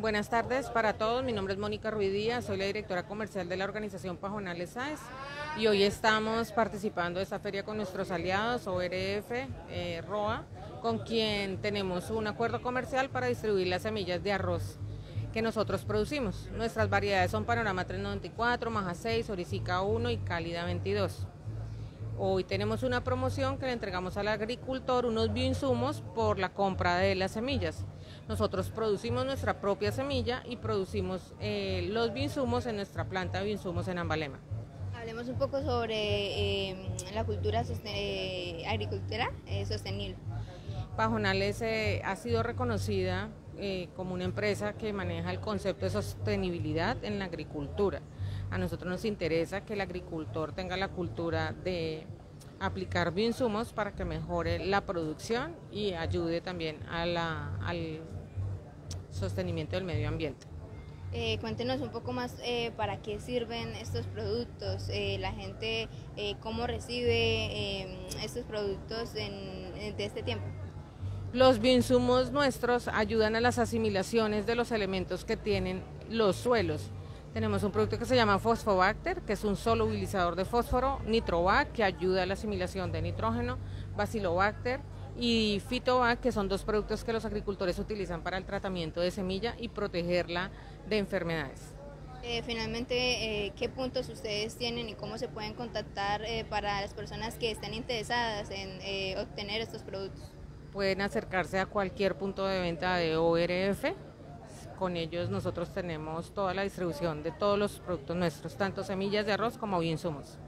Buenas tardes para todos, mi nombre es Mónica Ruiz Díaz, soy la directora comercial de la organización Pajonales SAES y hoy estamos participando de esta feria con nuestros aliados ORF, ROA, con quien tenemos un acuerdo comercial para distribuir las semillas de arroz que nosotros producimos. Nuestras variedades son Panorama 394, Maja 6, Orisica 1 y Cálida 22. Hoy tenemos una promoción que le entregamos al agricultor unos bioinsumos por la compra de las semillas. Nosotros producimos nuestra propia semilla y producimos los bioinsumos en nuestra planta de bioinsumos en Ambalema. Hablemos un poco sobre la cultura agricultura sostenible. Pajonales ha sido reconocida como una empresa que maneja el concepto de sostenibilidad en la agricultura. A nosotros nos interesa que el agricultor tenga la cultura de aplicar bioinsumos para que mejore la producción y ayude también al sostenimiento del medio ambiente. Cuéntenos un poco más para qué sirven estos productos, la gente cómo recibe estos productos de este tiempo. Los bioinsumos nuestros ayudan a las asimilaciones de los elementos que tienen los suelos. Tenemos un producto que se llama Fosfobacter, que es un solubilizador de fósforo, Nitrovac, que ayuda a la asimilación de nitrógeno, Bacillobacter y Fitovac, que son dos productos que los agricultores utilizan para el tratamiento de semilla y protegerla de enfermedades. Finalmente, ¿qué puntos ustedes tienen y cómo se pueden contactar para las personas que estén interesadas en obtener estos productos? Pueden acercarse a cualquier punto de venta de ORF. Con ellos nosotros tenemos toda la distribución de todos los productos nuestros, tanto semillas de arroz como bioinsumos.